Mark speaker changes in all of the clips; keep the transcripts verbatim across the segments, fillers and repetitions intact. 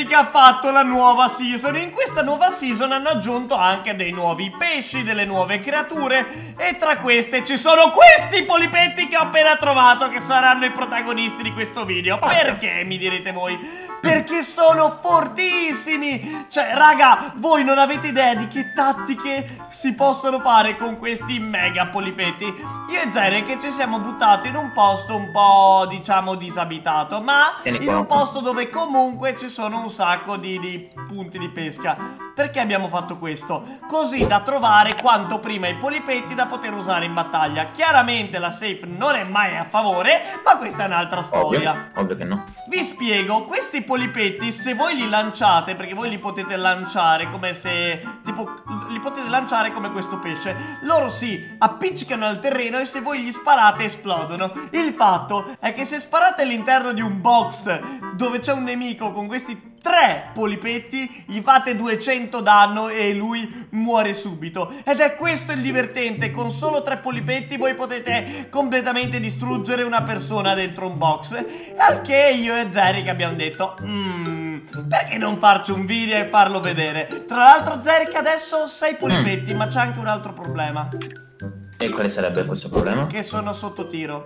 Speaker 1: quelli che ha fatto la nuova season. In questa nuova season hanno aggiunto anche dei nuovi pesci, delle nuove creature, e tra queste ci sono questi polipetti che ho appena trovato, che saranno i protagonisti di questo video. Perché, mi direte voi? Perché sono fortissimi! Cioè, raga, voi non avete idea di che tattiche si possono fare con questi mega polipetti. Io e Zerek ci siamo buttati in un posto un po', diciamo, disabitato, ma in un posto dove comunque ci sono un sacco di, di punti di pesca. Perché abbiamo fatto questo? Così da trovare quanto prima i polipetti da poter usare in battaglia. Chiaramente la safe non è mai a favore, ma questa è un'altra storia.
Speaker 2: Ovvio, ovvio che no.
Speaker 1: Vi spiego, questi polipetti, se voi li lanciate, perché voi li potete lanciare come se, tipo, li potete lanciare come questo pesce, loro si appiccicano al terreno e se voi gli sparate esplodono. Il fatto è che se sparate all'interno di un box dove c'è un nemico con questi tre polipetti, gli fate duecento danno e lui muore subito. Ed è questo il divertente: con solo tre polipetti voi potete completamente distruggere una persona dentro un box. Al che io e Zerek abbiamo detto Mmm, perché non farci un video e farlo vedere? Tra l'altro Zerek adesso ha sei polipetti, mm. ma c'è anche un altro problema.
Speaker 2: E quale sarebbe questo problema?
Speaker 1: Che sono sotto tiro.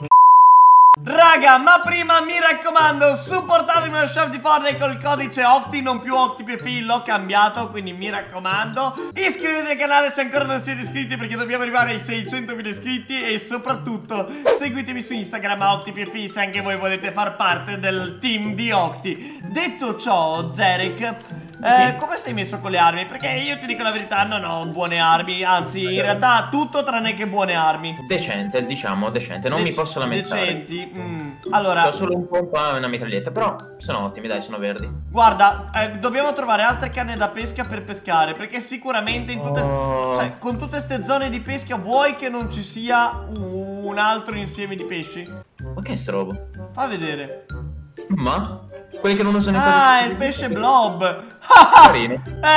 Speaker 1: Raga, ma prima mi raccomando, supportatemi lo shop di Fortnite col codice Octi, non più OctiPF, l'ho cambiato, quindi mi raccomando. Iscrivetevi al canale se ancora non siete iscritti, perché dobbiamo arrivare ai seicentomila iscritti. E soprattutto seguitemi su Instagram a OctiPF se anche voi volete far parte del team di Octi. Detto ciò, Zerek, Eh, come sei messo con le armi? Perché io ti dico la verità, non ho buone armi. Anzi, in realtà tutto tranne che buone armi.
Speaker 2: Decente, diciamo, decente. Non
Speaker 1: Dec
Speaker 2: mi posso lamentare.
Speaker 1: Decenti. mm. Allora,
Speaker 2: ho solo un pompa e una mitraglietta, però sono ottimi, dai, sono verdi.
Speaker 1: Guarda, eh, dobbiamo trovare altre canne da pesca per pescare, perché sicuramente in tutte
Speaker 2: oh.
Speaker 1: cioè, con tutte ste zone di pesca vuoi che non ci sia un altro insieme di pesci?
Speaker 2: Ma che è sto robo?
Speaker 1: Fa a vedere.
Speaker 2: Ma? Quelli che non usano
Speaker 1: Ah, il pesce blob.
Speaker 2: Carino.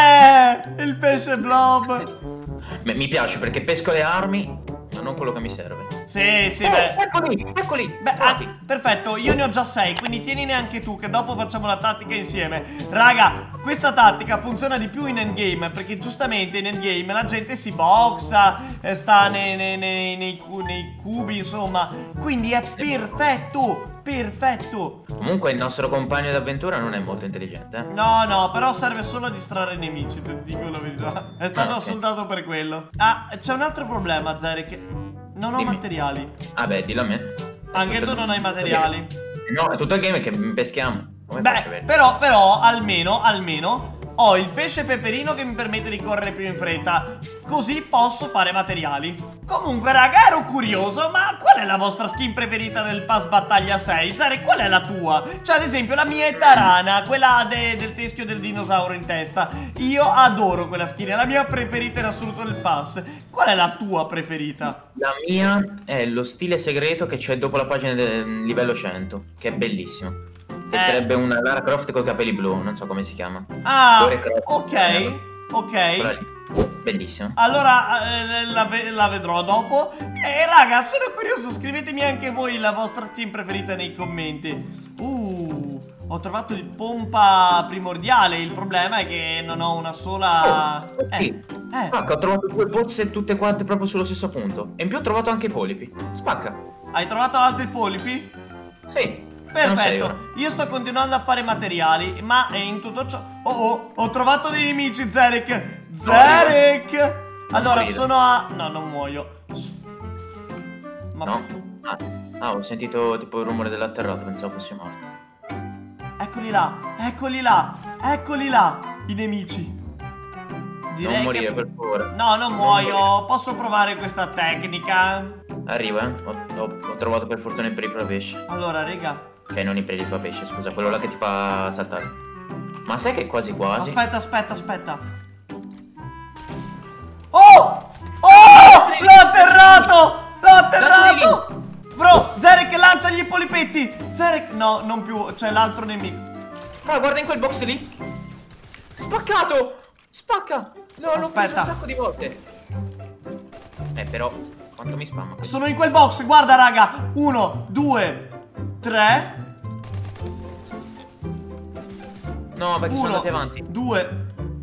Speaker 1: Eh, il pesce blob.
Speaker 2: Beh, mi piace perché pesco le armi, ma non quello che mi serve.
Speaker 1: Sì, sì,
Speaker 2: eh,
Speaker 1: beh.
Speaker 2: Eccoli, eccoli.
Speaker 1: Beh, ah, perfetto, io ne ho già sei, quindi tienine anche tu, che dopo facciamo la tattica insieme. Raga, questa tattica funziona di più in endgame, perché giustamente in endgame la gente si boxa, eh, sta nei, nei, nei, nei, nei cubi, insomma. Quindi è perfetto. Perfetto.
Speaker 2: Comunque il nostro compagno d'avventura non è molto intelligente, eh?
Speaker 1: No, no, però serve solo a distrarre i nemici, ti dico la verità. È stato ah, okay. assoldato per quello. Ah, c'è un altro problema, Zerek. Non ho Dimmi. materiali.
Speaker 2: Ah beh, dillo a me.
Speaker 1: Anche tu non hai materiali.
Speaker 2: No, è tutto il game che peschiamo. Come
Speaker 1: Beh, però, però, almeno, almeno ho il pesce peperino che mi permette di correre più in fretta. Così posso fare materiali. Comunque, raga, ero curioso, ma qual è la vostra skin preferita del Pass Battaglia sei? Zare, qual è la tua? Cioè, ad esempio, la mia è Tarana, quella de del teschio del dinosauro in testa. Io adoro quella skin, è la mia preferita in assoluto del Pass. Qual è la tua preferita?
Speaker 2: La mia è lo stile segreto che c'è dopo la pagina del livello cento, che è bellissimo. Che eh. sarebbe una Lara Croft con i capelli blu, non so come si chiama.
Speaker 1: Ah, ok, ok.
Speaker 2: Bellissimo.
Speaker 1: Allora eh, la, la vedrò dopo. E raga, sono curioso, scrivetemi anche voi la vostra skin preferita nei commenti. Uh, ho trovato il pompa primordiale. Il problema è che non ho una sola...
Speaker 2: Oh, okay. eh, eh. Spacca, ho trovato due pozze tutte quante proprio sullo stesso punto. E in più ho trovato anche polipi. Spacca.
Speaker 1: Hai trovato altri polipi?
Speaker 2: Sì.
Speaker 1: Perfetto, io sto continuando a fare materiali, ma in tutto ciò... Oh oh, ho trovato dei nemici, Zerek! Zerek! Allora, sono a... No, non muoio.
Speaker 2: Ma... No? Ah, ah, ho sentito tipo il rumore dell'atterrato, pensavo fossi morto.
Speaker 1: Eccoli là, eccoli là, eccoli là, i nemici. Direi
Speaker 2: non morire,
Speaker 1: che...
Speaker 2: per favore.
Speaker 1: No, non muoio, posso provare questa tecnica?
Speaker 2: Arriva, eh? Ho, ho, ho trovato per fortuna il periplo pesce.
Speaker 1: Allora, raga.
Speaker 2: Cioè, non il periplo pesce, scusa, quello là che ti fa saltare. Ma sai che quasi quasi...
Speaker 1: Aspetta, aspetta, aspetta. Oh! Oh! L'ho atterrato! L'ho atterrato! Bro, Zerek, lanciagli i polipetti! Zerek, no, non più, c'è l'altro nemico.
Speaker 2: Ah, guarda in quel box lì. Spaccato! Spacca! No, l'ho preso un sacco di volte. Eh, però, quanto mi spamma?
Speaker 1: Sono in quel box, guarda, raga. Uno, due, tre.
Speaker 2: No, perché
Speaker 1: Uno,
Speaker 2: sono andati avanti.
Speaker 1: Due.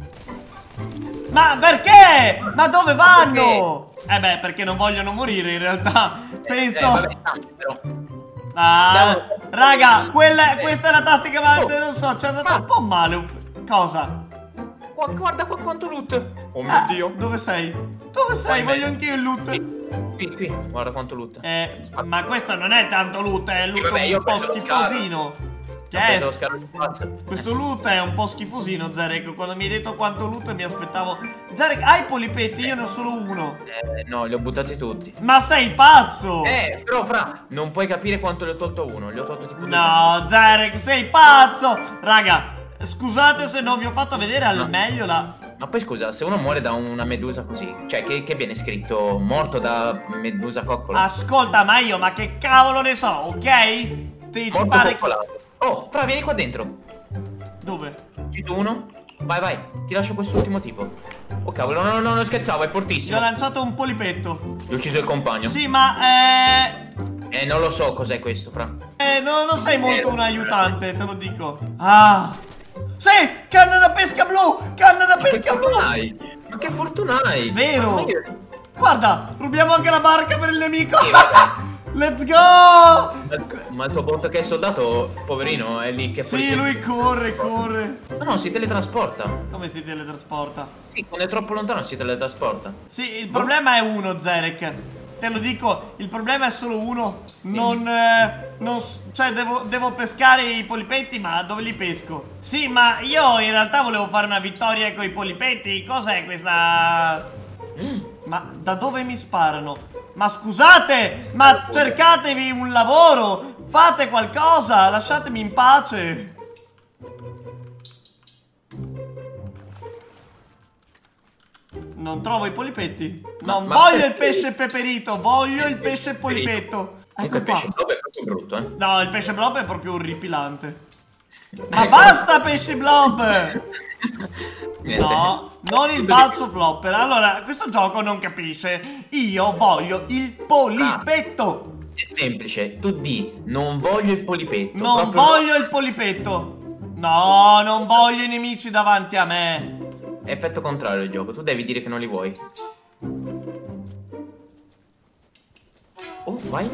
Speaker 1: Ma perché? Ma dove vanno? Perché? Eh beh, perché non vogliono morire in realtà. Penso.
Speaker 2: Eh, vabbè, tanto, però.
Speaker 1: Ah, raga, quella,
Speaker 2: eh.
Speaker 1: questa è la tattica, ma
Speaker 2: Oh.
Speaker 1: non so, ci è andata un po' male. Cosa?
Speaker 2: Qua, guarda qua quanto loot. Oh mio
Speaker 1: Ah,
Speaker 2: Dio.
Speaker 1: dove sei? Dove sei?
Speaker 2: Qua in
Speaker 1: Voglio
Speaker 2: mezzo.
Speaker 1: anch'io il loot.
Speaker 2: Qui, qui, guarda quanto loot.
Speaker 1: Eh, ma questo non è tanto loot, è loot
Speaker 2: Sì, vabbè, io
Speaker 1: un po'
Speaker 2: ho preso lo
Speaker 1: schifosino. Che
Speaker 2: Ho
Speaker 1: è?
Speaker 2: preso lo scarro di pazza.
Speaker 1: Questo loot è un po' schifosino, Zarek. Quando mi hai detto quanto loot mi aspettavo. Zarek, hai polipetti? Io ne ho solo uno.
Speaker 2: Eh, no, li ho buttati tutti.
Speaker 1: Ma sei pazzo!
Speaker 2: Eh, però fra, non puoi capire quanto li ho tolto a uno. Li ho tolto tipo due.
Speaker 1: No, Zarek, sei pazzo! Raga, scusate se non vi ho fatto vedere al
Speaker 2: No.
Speaker 1: meglio la...
Speaker 2: Ma poi scusa, se uno muore da una medusa così, cioè che, che viene scritto morto da medusa coccola?
Speaker 1: Ascolta, ma io, ma che cavolo ne so, ok? Ti, ti
Speaker 2: Morto
Speaker 1: pare che...
Speaker 2: coccolato. Oh, fra, vieni qua dentro.
Speaker 1: Dove?
Speaker 2: Cito uno. Vai, vai, ti lascio quest'ultimo tipo. Oh cavolo, no, no, no, non scherzavo, è
Speaker 1: Gli
Speaker 2: fortissimo.
Speaker 1: ho lanciato un polipetto.
Speaker 2: Gli ho ucciso il compagno.
Speaker 1: Sì, ma eh...
Speaker 2: Eh, non lo so cos'è questo, fra.
Speaker 1: eh no, non sei molto un aiutante, te lo dico. Ah! Sì! Canna da pesca blu! Canna da
Speaker 2: Ma che
Speaker 1: pesca blu!
Speaker 2: fortuna hai? Ma che fortuna hai?
Speaker 1: Vero!
Speaker 2: Ma io-
Speaker 1: Guarda, rubiamo anche la barca per il nemico!
Speaker 2: Sì, vabbè.
Speaker 1: Let's go!
Speaker 2: Ma- Ma il tuo botto che è soldato, poverino, è lì che
Speaker 1: Sì,
Speaker 2: poi-
Speaker 1: lui corre, corre.
Speaker 2: Ma no, si teletrasporta.
Speaker 1: Come si teletrasporta?
Speaker 2: Sì, quando è troppo lontano si teletrasporta.
Speaker 1: Sì, il problema è uno, Zarek. Te lo dico, il problema è solo uno. Non, eh, non s- cioè devo, devo pescare i polipetti, ma dove li pesco? Sì, ma io in realtà volevo fare una vittoria con i polipetti. Cos'è questa?
Speaker 2: Mm.
Speaker 1: Ma da dove mi sparano? Ma scusate, ma cercatevi un lavoro. Fate qualcosa, lasciatemi in pace. Non trovo i polipetti. Non
Speaker 2: ma
Speaker 1: voglio il
Speaker 2: perché?
Speaker 1: pesce peperito, voglio il pesce polipetto.
Speaker 2: Comunque
Speaker 1: Ecco
Speaker 2: il pesce
Speaker 1: qua.
Speaker 2: blob è proprio brutto, eh.
Speaker 1: No, il pesce blob è proprio orripilante. Ma
Speaker 2: Ecco.
Speaker 1: basta pesce blob!
Speaker 2: Niente.
Speaker 1: No, non il balzo flopper. Allora, questo gioco non capisce. Io voglio il polipetto.
Speaker 2: È semplice, tu di non voglio il polipetto.
Speaker 1: Non
Speaker 2: proprio
Speaker 1: voglio il polipetto. No, non voglio i nemici davanti a me.
Speaker 2: È effetto contrario il gioco, tu devi dire che non li vuoi. Oh, vai.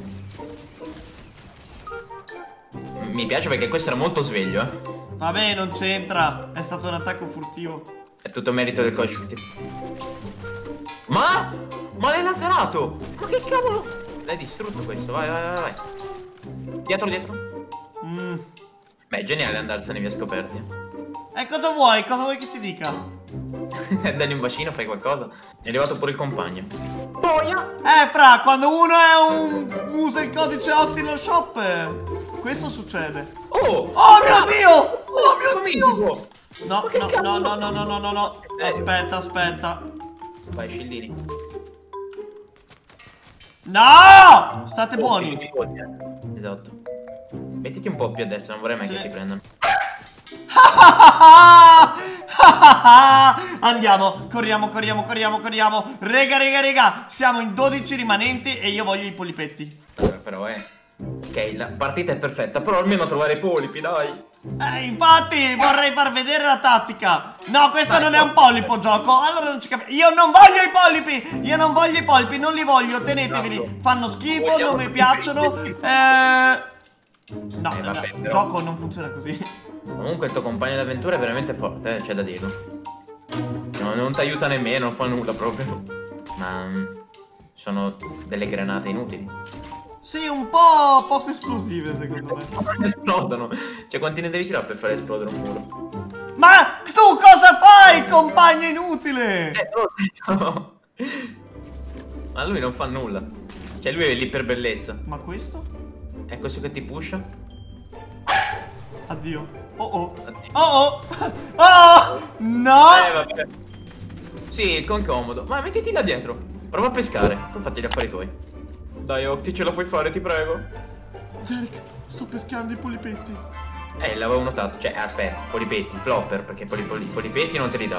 Speaker 2: Mi piace perché questo era molto sveglio, eh.
Speaker 1: Vabbè, non c'entra. È stato un attacco furtivo.
Speaker 2: È tutto merito del coach. Ma? Ma l'hai laserato! Ma che cavolo? L'hai distrutto questo, vai, vai, vai, vai. Dietro, dietro.
Speaker 1: Mm.
Speaker 2: Beh, è geniale andarsene via scoperti.
Speaker 1: E cosa vuoi? Cosa vuoi che ti dica?
Speaker 2: Dagli un bacino, fai qualcosa. È arrivato pure il compagno. Boia!
Speaker 1: Eh, fra, quando uno è un... usa il codice Octino Shop, eh, questo succede.
Speaker 2: Oh!
Speaker 1: Oh mio Dio! Oh mio
Speaker 2: Come
Speaker 1: Dio!
Speaker 2: si può?
Speaker 1: No,
Speaker 2: Ma che
Speaker 1: no,
Speaker 2: cavolo?
Speaker 1: no, no, no, no, no, no. Aspetta, aspetta.
Speaker 2: Vai, scillini.
Speaker 1: No! State
Speaker 2: Oh,
Speaker 1: buoni.
Speaker 2: sì, tutti eh. Esatto. Mettiti un po' più a destra, non vorrei mai
Speaker 1: Sì.
Speaker 2: che ti prendano.
Speaker 1: Andiamo, corriamo, corriamo, corriamo, corriamo. Rega, rega, rega. Siamo in dodici rimanenti e io voglio i polipetti.
Speaker 2: Eh, però, eh. Ok, la partita è perfetta, però almeno trovare i polipi, dai.
Speaker 1: Eh, infatti, vorrei far vedere la tattica. No, questo
Speaker 2: Dai,
Speaker 1: non è un polipo gioco. Allora non ci capisco. Io non voglio i polipi. Io non voglio i polipi, non li voglio. Teneteveli. Fanno schifo,
Speaker 2: Vogliamo
Speaker 1: non mi
Speaker 2: tutti
Speaker 1: piacciono.
Speaker 2: i
Speaker 1: Eh... No,
Speaker 2: Eh,
Speaker 1: no,
Speaker 2: vabbè,
Speaker 1: il
Speaker 2: però-
Speaker 1: gioco non funziona così.
Speaker 2: Comunque il tuo compagno d'avventura è veramente forte, eh, c'è da dirlo. No, non ti aiuta nemmeno, non fa nulla proprio. Ma mm, sono delle granate inutili.
Speaker 1: Sì, un po' poco esplosive secondo me.
Speaker 2: Esplodono. Cioè, quanti ne devi tirare per fare esplodere un muro?
Speaker 1: Ma tu cosa fai, compagno inutile?
Speaker 2: Eh, no, no. Ma lui non fa nulla. Cioè, lui è lì per bellezza.
Speaker 1: Ma questo?
Speaker 2: È questo che ti pusha?
Speaker 1: Addio. Oh oh.
Speaker 2: Addio.
Speaker 1: Oh oh. Oh no.
Speaker 2: Eh, vabbè. Sì, con comodo. Ma mettiti là dietro. Prova a pescare. Poi fatti gli affari tuoi. Dai, Octi, ce la puoi fare, ti prego.
Speaker 1: Zarek, sto pescando i polipetti.
Speaker 2: Eh, l'avevo notato. Cioè, aspetta, polipetti, flopper, perché poli, poli, polipetti non te li dà.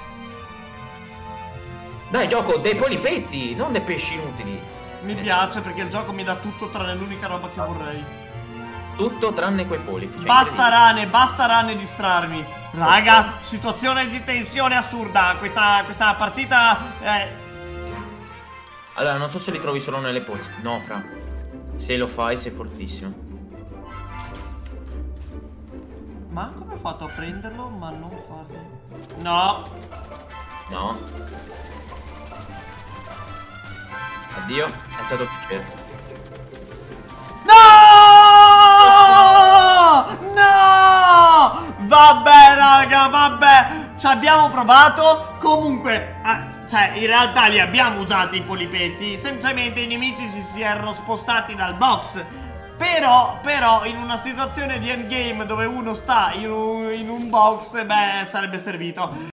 Speaker 2: Dai, gioco dei polipetti, non dei pesci inutili.
Speaker 1: Mi piace perché il gioco mi dà tutto tranne l'unica roba che vorrei.
Speaker 2: Tutto tranne quei polipi. Cioè,
Speaker 1: basta rane, basta rane distrarmi. Raga, situazione di tensione assurda. Questa, questa partita... Eh...
Speaker 2: Allora, non so se li trovi solo nelle pozze. No, fra. Se lo fai sei fortissimo.
Speaker 1: Ma come ho fatto a prenderlo ma non farlo? No.
Speaker 2: No. Addio, è stato un piacere.
Speaker 1: No! No! Vabbè raga, vabbè. Ci abbiamo provato. Comunque, ah, cioè in realtà li abbiamo usati i polipetti. Semplicemente i nemici si, si erano spostati dal box. Però, però in una situazione di endgame dove uno sta in un, in un box, beh, sarebbe servito.